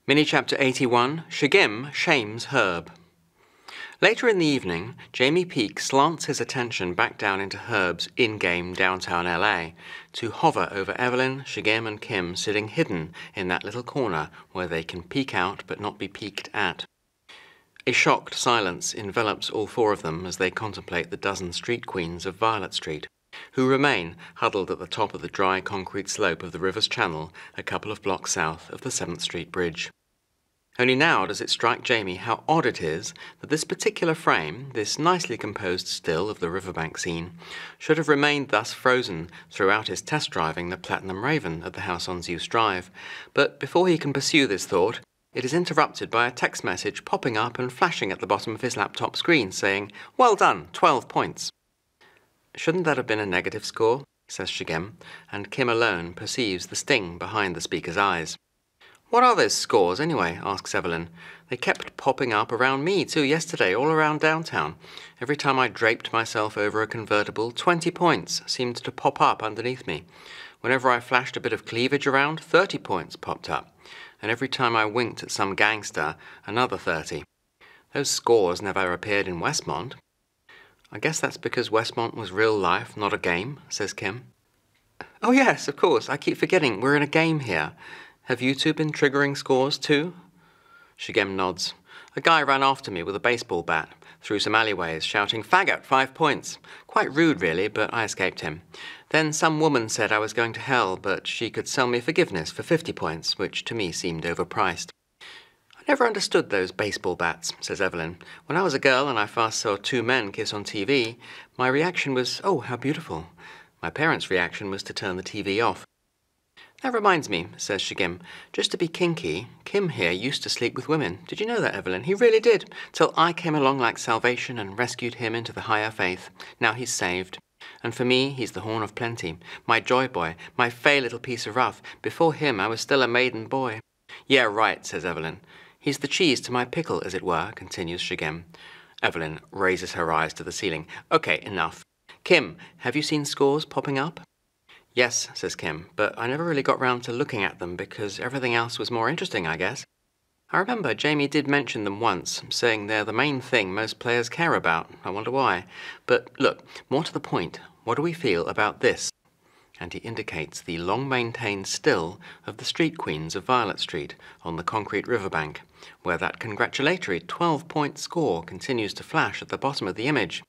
Mini Chapter 81, Shigem shames Herb. Later in the evening, Jaymi Peek slants his attention back down into Herb's in-game Downtown L.A. to hover over Evelyn, Shigem and Kim sitting hidden in that little corner where they can peek out but not be peeked at. A shocked silence envelops all four of them as they contemplate the dozen street queens of Violet Street, who remain huddled at the top of the dry concrete slope of the river's channel a couple of blocks south of the 7th Street Bridge. Only now does it strike Jaymi how odd it is that this particular frame, this nicely composed still of the riverbank scene, should have remained thus frozen throughout his test driving the Platinum Raven at the house on Zeus Drive. But before he can pursue this thought, it is interrupted by a text message popping up and flashing at the bottom of his laptop screen saying, "Well done, 12 points." "Shouldn't that have been a negative score?" says Shigem, and Kim alone perceives the sting behind the speaker's eyes. "What are those scores, anyway?" asks Evelyn. "They kept popping up around me, too, yesterday, all around downtown. Every time I draped myself over a convertible, 20 points seemed to pop up underneath me. Whenever I flashed a bit of cleavage around, 30 points popped up. And every time I winked at some gangster, another 30. Those scores never appeared in Westmont." "I guess that's because Westmont was real life, not a game," says Kim. "Oh yes, of course, I keep forgetting we're in a game here. Have you two been triggering scores too?" Shigem nods. "A guy ran after me with a baseball bat, through some alleyways, shouting, 'Faggot, 5 points.' Quite rude, really, but I escaped him. Then some woman said I was going to hell, but she could sell me forgiveness for 50 points, which to me seemed overpriced." "I never understood those baseball bats," says Evelyn. "When I was a girl and I first saw two men kiss on TV, my reaction was, 'Oh, how beautiful.' My parents' reaction was to turn the TV off." "That reminds me," says Shigem, "just to be kinky, Kim here used to sleep with women. Did you know that, Evelyn? He really did, till I came along like salvation and rescued him into the higher faith. Now he's saved. And for me, he's the horn of plenty, my joy boy, my fey little piece of rough. Before him, I was still a maiden boy." "Yeah, right," says Evelyn. "He's the cheese to my pickle, as it were," continues Shigem. Evelyn raises her eyes to the ceiling. "Okay, enough. Kim, have you seen scores popping up?" "Yes," says Kim, "but I never really got round to looking at them because everything else was more interesting, I guess. I remember Jaymi did mention them once, saying they're the main thing most players care about. I wonder why. But look, more to the point, what do we feel about this?" And he indicates the long-maintained still of the street queens of Violet Street on the concrete riverbank, where that congratulatory 12-point score continues to flash at the bottom of the image.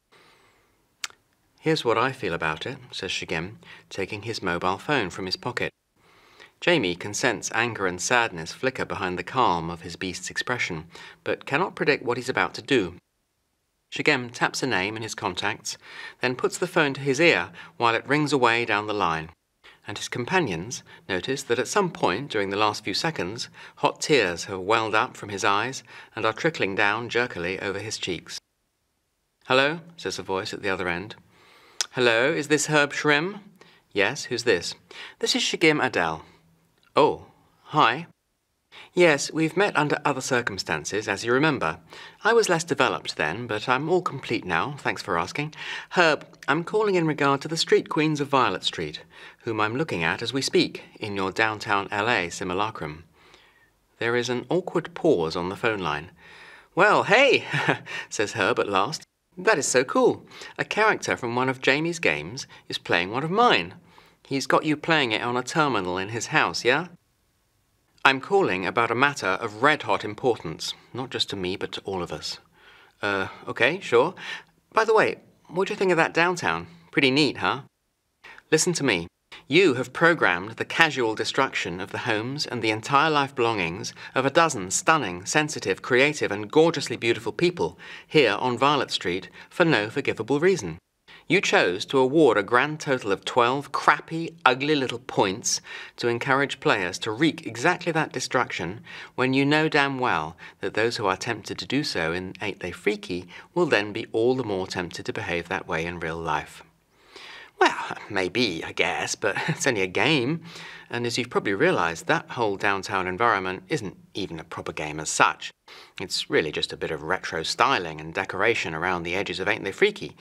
"Here's what I feel about it," says Shigem, taking his mobile phone from his pocket. Jaymi can sense anger and sadness flicker behind the calm of his beast's expression, but cannot predict what he's about to do. Shigem taps a name in his contacts, then puts the phone to his ear while it rings away down the line, and his companions notice that at some point during the last few seconds, hot tears have welled up from his eyes and are trickling down jerkily over his cheeks. "Hello?" says a voice at the other end. "Hello, is this Herb Shrim?" "Yes, who's this?" "This is Shigem Adele." "Oh, hi." "Yes, we've met under other circumstances, as you remember. I was less developed then, but I'm all complete now, thanks for asking. Herb, I'm calling in regard to the street queens of Violet Street, whom I'm looking at as we speak, in your Downtown L.A. simulacrum." There is an awkward pause on the phone line. "Well, hey," says Herb at last. "That is so cool. A character from one of Jaymi's games is playing one of mine. He's got you playing it on a terminal in his house, yeah?" "I'm calling about a matter of red-hot importance, not just to me, but to all of us." Okay, sure. By the way, what do you think of that downtown? Pretty neat, huh?" "Listen to me. You have programmed the casual destruction of the homes and the entire life belongings of a dozen stunning, sensitive, creative, and gorgeously beautiful people here on Violet Street for no forgivable reason. You chose to award a grand total of 12 crappy, ugly little points to encourage players to wreak exactly that destruction when you know damn well that those who are tempted to do so in Ain't They Freaky will then be all the more tempted to behave that way in real life." "Well, maybe, I guess, but it's only a game. And as you've probably realized, that whole downtown environment isn't even a proper game as such. It's really just a bit of retro styling and decoration around the edges of Ain't They Freaky.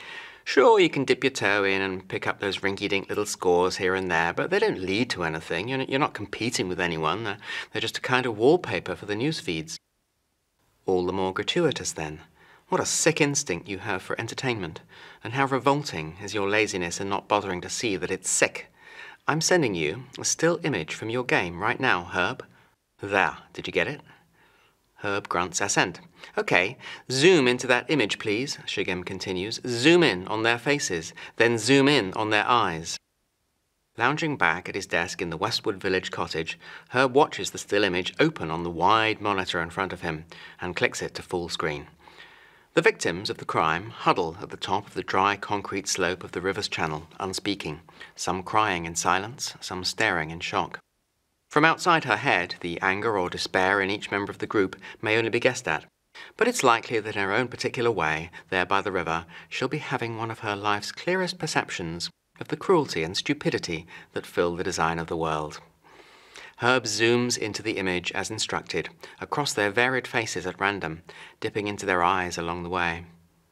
Sure, you can dip your toe in and pick up those rinky-dink little scores here and there, but they don't lead to anything. You're not competing with anyone. They're just a kind of wallpaper for the news feeds. All the more gratuitous, then. What a sick instinct you have for entertainment, and how revolting is your laziness in not bothering to see that it's sick. I'm sending you a still image from your game right now, Herb. There, did you get it? Herb grunts assent. Okay, zoom into that image, please, Shigem continues. Zoom in on their faces, then zoom in on their eyes. Lounging back at his desk in the Westwood Village cottage, Herb watches the still image open on the wide monitor in front of him and clicks it to full screen. The victims of the crime huddle at the top of the dry concrete slope of the river's channel, unspeaking, some crying in silence, some staring in shock. From outside her head, the anger or despair in each member of the group may only be guessed at, but it's likely that in her own particular way, there by the river, she'll be having one of her life's clearest perceptions of the cruelty and stupidity that fill the design of the world. Herb zooms into the image as instructed, across their varied faces at random, dipping into their eyes along the way.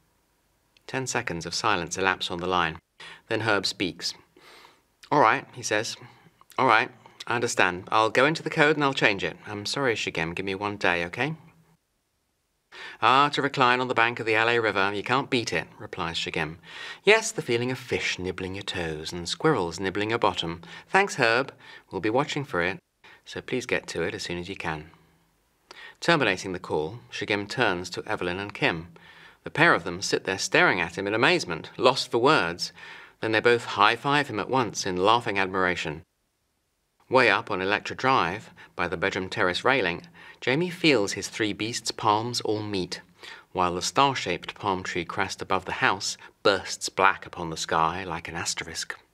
10 seconds of silence elapse on the line. Then Herb speaks. "All right," he says. "All right. I understand. I'll go into the code and I'll change it. I'm sorry, Shigem. Give me one day, okay?" "Ah, to recline on the bank of the L.A. River, you can't beat it," replies Shigem. "Yes, the feeling of fish nibbling your toes and squirrels nibbling your bottom. Thanks, Herb. We'll be watching for it, so please get to it as soon as you can." Terminating the call, Shigem turns to Evelyn and Kim. The pair of them sit there staring at him in amazement, lost for words. Then they both high-five him at once in laughing admiration. Way up on Electra Drive, by the bedroom terrace railing, Jaymi feels his three beasts' palms all meet, while the star-shaped palm tree crest above the house bursts black upon the sky like an asterisk.